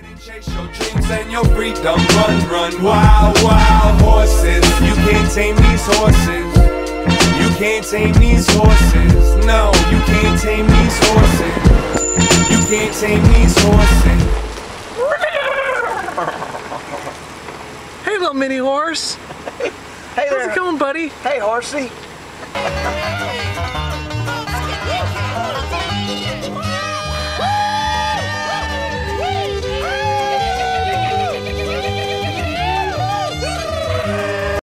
Chase your dreams and your freedom, run, wild, wild horses. You can't tame these horses. You can't tame these horses. No, you can't tame these horses. You can't tame these horses. Hey, little mini horse. Hey there. How's it going, buddy? Hey, horsey.